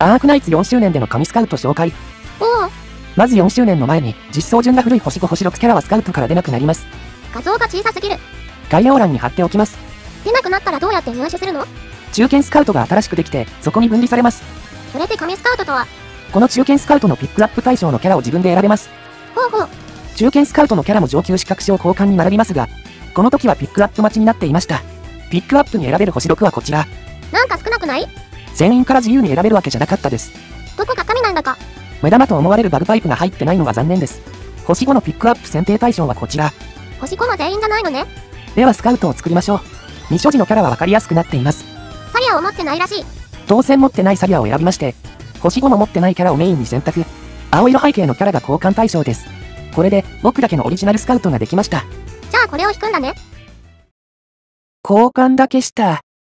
アークナイツ4周年での神スカウト紹介。 おお。 まず4周年の前に、実装順が古い星5星6キャラはスカウトから出なくなります。 画像が小さすぎる。 概要欄に貼っておきます。 出なくなったらどうやって入手するの？ 中堅スカウトが新しくできて、そこに分離されます。 それで神スカウトとは？ この中堅スカウトのピックアップ対象のキャラを自分で選べます。 ほうほう。 中堅スカウトのキャラも上級資格証交換に並びますが、この時はピックアップ待ちになっていました。ピックアップに選べる星6はこちら。 なんか少なくない？ 全員から自由に選べるわけじゃなかったです。 どこが神なんだか。 目玉と思われるバグパイプが入ってないのが残念です。星5のピックアップ選定対象はこちら。 星5の全員じゃないのね。 ではスカウトを作りましょう。未所持のキャラは分かりやすくなっています。 サリアを持ってないらしい。 当然持ってないサリアを選びまして、星5も持ってないキャラをメインに選択。青色背景のキャラが交換対象です。これで僕だけのオリジナルスカウトができました。 じゃあこれを引くんだね。 交換だけした。